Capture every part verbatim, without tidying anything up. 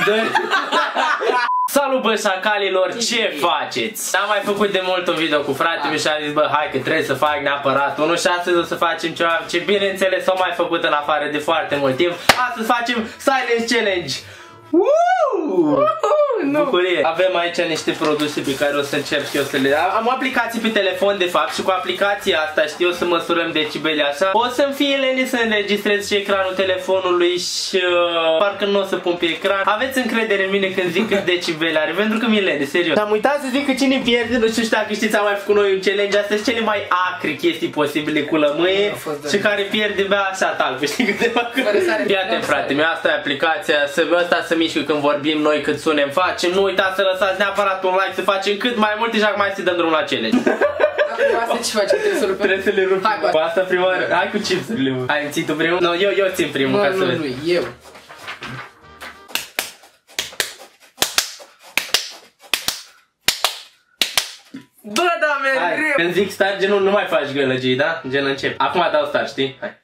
Salut bă șacalilor, ce faceți? Am mai făcut de mult un video cu fratele și am zis bă hai că trebuie să fac neapărat unul și astăzi o să facem ceva ce bineînțeles s-au mai făcut în afară de foarte mult timp. Astăzi facem Silence Challenge. Woo! Bucurie! Avem aici niște produse pe care o să încerc eu să le... Am o aplicație pe telefon de fapt și cu aplicația asta știu să măsurăm decibeli așa. O să-mi fie lene să înregistrez și ecranul telefonului și uh, parcă nu o să pun pe ecran. Aveți încredere în mine când zic cât decibeli are, pentru că mi-e lene, serios. Am uitat să zic că cine pierde, nu știu dacă știți, am mai făcut noi un challenge, astea sunt cele mai acri chestii posibile cu lămâie și care pierde bea așa talpă, știi câteva câte. Fii atent frate, mi asta e aplicația, să ăsta să mișcă când vorbim noi, cât sunem facem. Nu uitați să lăsați neapărat un like, să facem cât mai multe și acum mai să dăm drumul la challenge. Asta ce facem? Trebuie să rupem? Trebuie să le rupem. Hai, cu asta prima oară. Hai cu chipsurile, mă. Hai, ții tu primul? Nu, eu, eu țin primul, ca să vezi. Nu, nu, eu. Bă, da, mereu! Când zic start, genul nu mai faci gălăgii, da? Gen încep. Acum dau start, știi? Hai.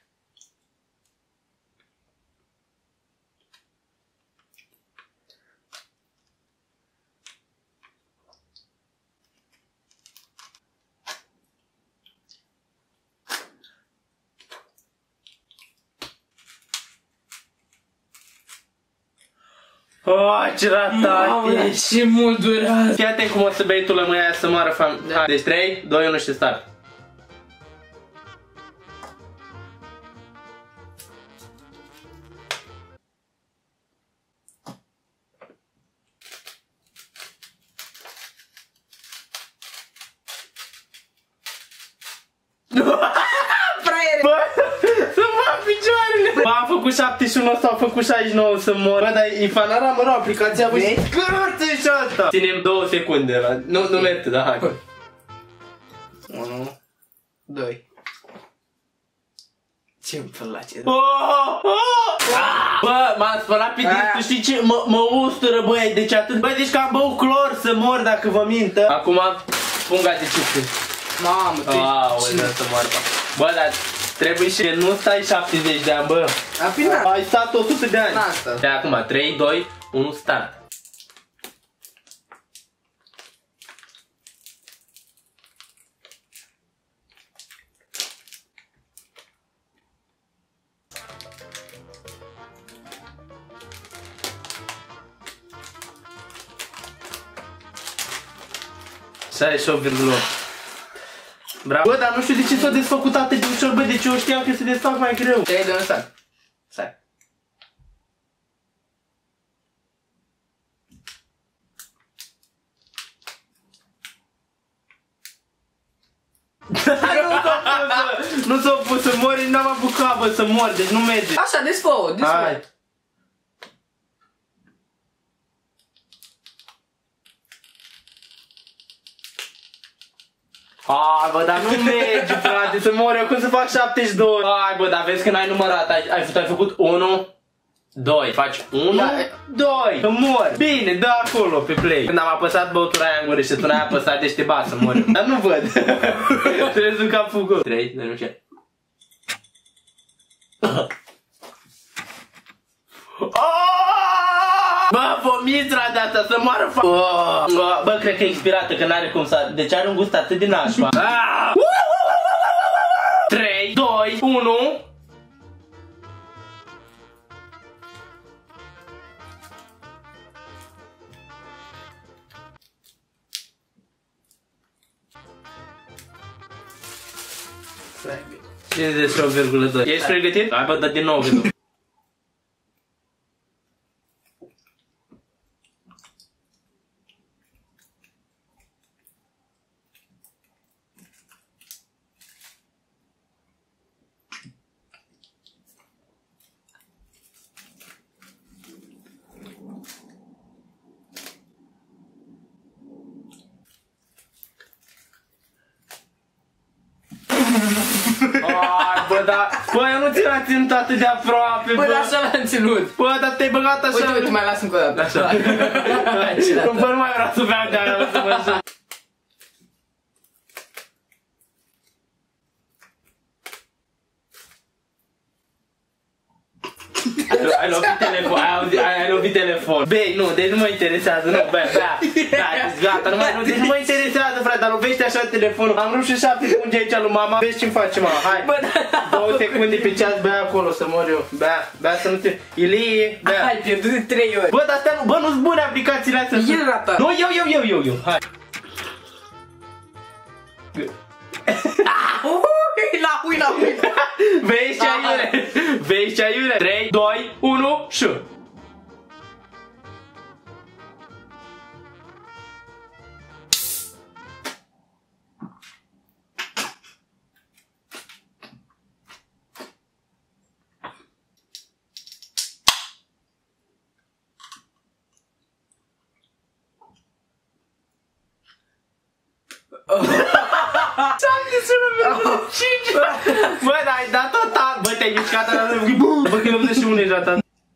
Oh, ce ratat ești! Ce mult durează! Fii atent cum o să bei tu lămâia aia să moară fam... Da. Deci trei, doi, unu și start! Bă, să mă picioarele! Bă, am făcut șaptezeci și unu, ăsta am făcut șaizeci și nouă să mor. Bă, dar e fanara, mă rog, aplicația, bă, și cărăță și asta! Ținem două secunde la... Nu, nu merge, da, hai. unu, doi. Ce-mi place? Bă, m-am spălat pe dinți, tu știi ce? Mă, mă ustură, băi, deci atât. Bă, deci că am băut clor să mor dacă vă mintă. Acum, punga de ciucă. Mamă, tu ești... Aoleu, să moară. Bă, dar trebuie și nu stai șaptezeci de ani, bă. Ai stat o sută de ani. De acum, trei, doi, unu, start. șaizeci și opt virgulă opt. Bravo. Bă, dar nu știu de ce s-a desfăcut atât de ușor, bă, deci eu știam că se desfac mai greu. trei, doi, unu, start. Stai. Nu s-a pus să mori, n-am apucat, bă, să mor, deci nu merge. Așa, desfă-o, desfă-o. Hai. Hai bă, dar nu merge, frate, să mor eu, cum să fac șaptezeci și doi? Hai bă, dar vezi că n-ai numărat, ai, ai, ai făcut unu, doi, faci unu, doi, că mor. Bine, dă acolo pe play. Când am apăsat băutura aia în gură și tu n-ai apăsat, deci te bat să mor. Dar nu văd. Trebuie să-mi cap fugul. trei, doi, unu, ce? Bă, vomitra de asta, să moară fa... Oh. Bă, cred că e expirată, că n-are cum să... Deci are un gust atât de nașpa. trei, doi, unu... cincizeci și opt virgulă doi. Ești pregătit? Hai bă, dă din nou gândul. Ai, bă, da, bă, eu nu ți l-am ținut atât de aproape, bă. Bă, așa l-am ținut. Bă, dar te-ai băgat așa. Uite, uite, mai las încă o dată. Așa. Bă, nu mai vreau să beau de aia, să mă joc. Hai, lovit telefon, ai, auzit, ai lovit telefon. Bei, nu, deci nu mă interesează, nu, bea, bea. Da, gata, nu mai, nu, deci nu mă interesează, frate, dar lovește așa telefonul. Am rupt și șapte secunde aici lui mama. Vezi ce-mi face, mama, hai. Bă, da, două secunde pe ceas, bea acolo, să mor eu. Bea, bea să nu te... Ilie, bea. ai pierdut de trei ori. Bă, dar astea nu, bă, nu-s bune aplicațiile astea. El rata. Nu, eu, eu, eu, eu, eu, hai. La ui, la ui. Vezi ce aiure? Vezi ce aiure? trei, doi, unu, și... Bă, dar ai dat total. Bă, te-ai mișcat, dar bă, că e optzeci și unu ești ratat.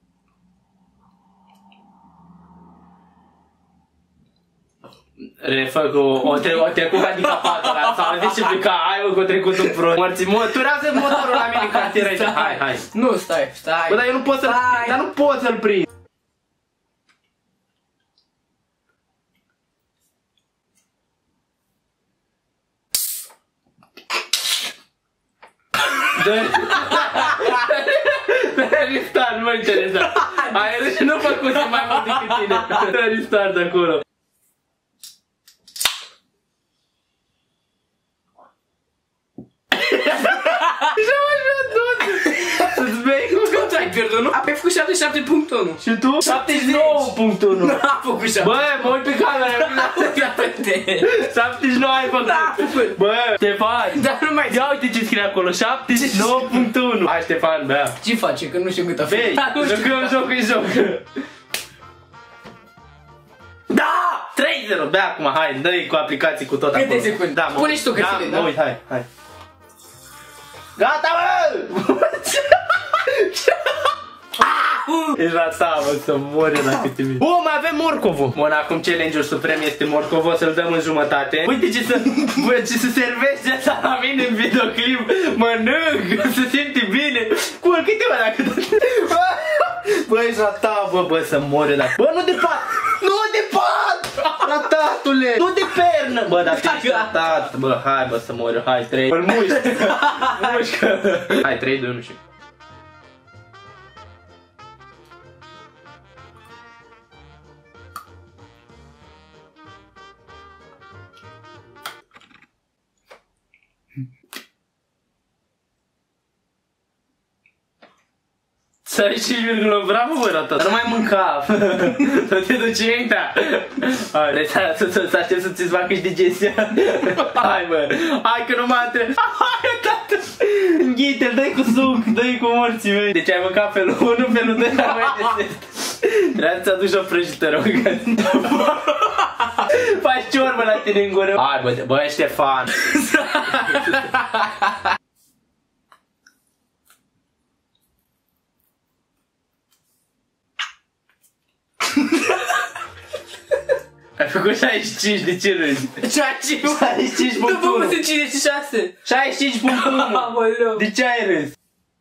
Refă cu o trecut handicapat ăla, sau a zis ce plica, hai mă, că o trecut un prost. Morții, mă, turează motorul la mine în cartier aici, hai, hai. Nu, stai, stai. Bă, dar eu nu pot să-l, dar nu pot să-l prind. Restart, nu mă interesa. Ai râs și nu făcuse mai mult decât tine. Restart acolo. Să-ți bei cu Cum ți-ai pierdut, nu? A, pe făcut șaptezeci și șapte punct unu. și tu? șaptezeci și nouă punct unu. N-a făcut șapte. Bă, mă uit pe camera. șaptezeci și nouă ai făcut. Da, făcut. Bă, Ștefan. Dar nu mai... Ia uite ce scrie acolo, șaptezeci și nouă punct unu. Hai, Ștefan, bea. Ce face? Că nu știu cât a fost. Bei, jucăm jocul, e joc. Da! trei zero, bea acum, hai, dă-i cu aplicații cu tot acolo. Câte secunde? Da, mă, Pune și tu că da, se vede, mă da? uit, hai, hai. Gata, mă! Ești ratat, mă, să mori dacă te vezi. Bă, mai avem morcovul. Bun, acum challenge-ul suprem este morcovul, o să-l dăm în jumătate. Uite ce să, bă, ce se servește asta la mine în videoclip. Mănânc, se simte bine. Cu câte ori dacă... Bă, ești ratat, bă, bă, să mori dacă... Bă, nu de pat! Nu de pat! Ratatule! Nu de pernă! Bă, dar ești ratat. Bă, hai, bă, să mori, hai, trei. Îl mușcă. Mușcă. Hai, trei, doi, unu și... șaizeci și cinci virgulă unu, bravo, bă, ratat. Nu mai mânca. Să te duci înaintea. Hai, să aștept să ți-ți facă și digestia. Hai, bă. Hai că nu mă întreb. Hai, tată. Înghite-l, dă-i cu suc, dă-i cu morții mei. Deci ai mâncat felul unu, felul doi, dar mai desert. Trebuie să-ți aduci o prăjitură, mâncat. Faci ciorbă la tine în gură. Hai, bă, bă, Ștefan. Ai făcut șaizeci și cinci, de ce râzi? șaizeci și cinci punct unu. După sunt cincizeci și șase. șaizeci și cinci punct unu. De ce ai râs?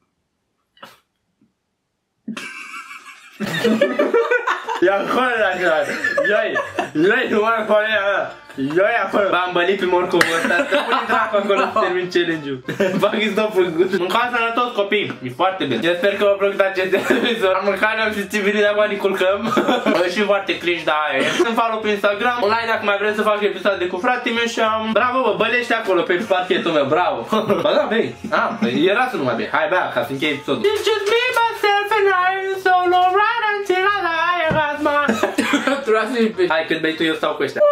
Ia acolo dacă ai. Ia-i, ia-i, nu mai acolo, ia. Ia-i acolo. V-am bălit pe morcovul ăsta, să pune dracu acolo să termin challenge-ul. Bagă-i stop în gură. Mâncați sănătos, copii, e foarte bine. Eu sper că v-a plăcut acest televizor. Am mâncat, ne-am simțit bine, de acum ne culcăm. E și foarte cringe, da, aia e. Să-mi follow pe Instagram, online dacă mai vreți să fac episoade cu fratele meu și am... Bravo, bă, bălește acolo pe parchetul meu, bravo. Bă, da, bei. Ah, era să nu mai bei. Hai, bea, ca să închei episodul. It's just me, myself and I, solo right until I die, I got my... Hai, cât bei tu, eu stau cu ăștia.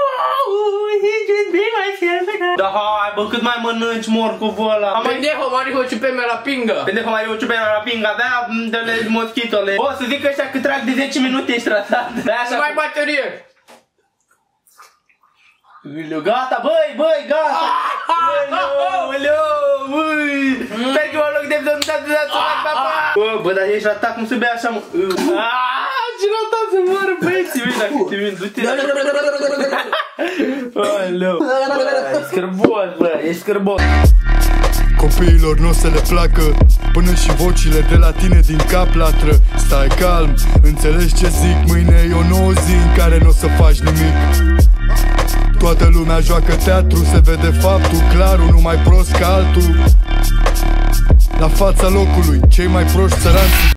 Da, hai, bă, cât mai mănânci morcovul ăla? Pendejo, marico, ciupeme la pinga. Pendejo, marico, ciupeme la pinga, da, dă-le moschitole. O, să zic ăștia că trag de zece minute ești ratat. Nu mai baterie. Gata, băi, băi, gata. Oleu, băi. Sper că mă loc de episodul, nu dați like, pa, pa. Bă, bă, dar ești ratat, cum se bea așa, mă? Ce ratat să moară băieții mei, dacă te vin, du-te. Oleu. E scârbos, bă, e scârbos. Copiilor nu o să le placă Până și vocile de la tine din cap latră. Stai calm, înțelegi ce zic? Mâine e o nouă zi în care n-o să faci nimic. Toată lumea joacă teatru, se vede faptul clar, unul mai prost ca altul. La fața locului, cei mai proști țărani